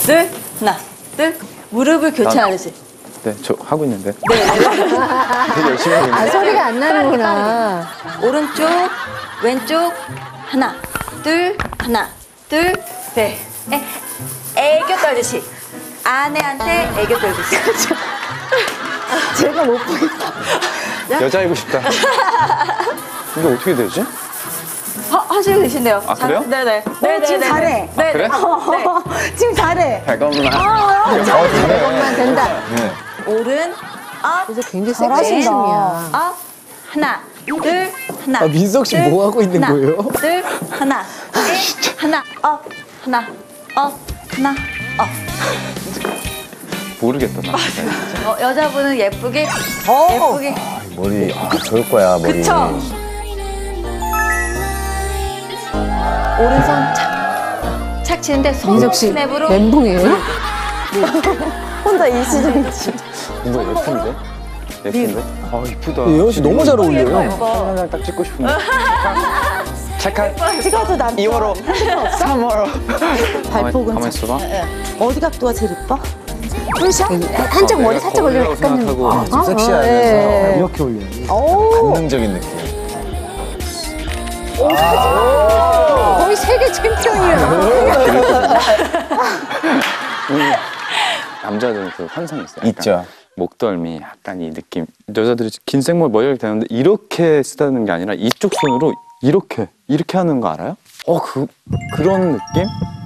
둘, 하나, 둘. 무릎을 교체하듯이. 네, 저 하고 있는데. 네. 되게 열심히 하고 있는데. 소리가 안 나는구나. 오른쪽, 왼쪽, 하나, 둘, 하나, 둘, 셋. 애교 떨듯이. 아내한테 애교 떨듯이. 제가 못 보겠다. 여자이고 싶다. 이게 어떻게 되지? 하시고 계신데요. 아, 그래요? 네네. 지금 잘해. 네. 그래? 지금 잘해. 잠깐만. 이것만 된다. 네. 오른, 업, 그래서 굉장히 잘하신다. 섹시한 춤이야. 업, 하나, 둘, 하나. 아, 민석 씨 뭐 하고 있는 하나, 거예요? 둘, 하나, 하나, 업, 하나, 업, 하나, 업. 모르겠다, 나. 여자분은 예쁘게, 예쁘게. 머리, 저럴 거야, 머리. 그쵸? 오른손 착, 착 치는데 손 민석 씨 스냅으로 멘붕이에요? 혼자 일시정지. 이거 예쁜데? 예쁜데? 아, 이쁘다. 예원 씨 너무 잘 어울려요. 예뻐. 하나 딱 찍고 싶은데. 찰칵. 찍어도 남 2월호. 3월호. 발복은 가만히 있어봐. 어디 각도가 제일 이뻐? 풀샷? 한쪽 머리 살짝 올리면 약간 생각하고. 좀 섹시하면서 예. 이렇게 올려요. 오, 관능적인 느낌. 거의 세계 챔피언이야. 남자들은 그 환상이 있어요. 약간 있죠. 목덜미, 약간 이 느낌. 여자들이 긴 생머리 머리를 대는데 이렇게 쓰다는 게 아니라 이쪽 손으로 이렇게 하는 거 알아요? 그런 느낌?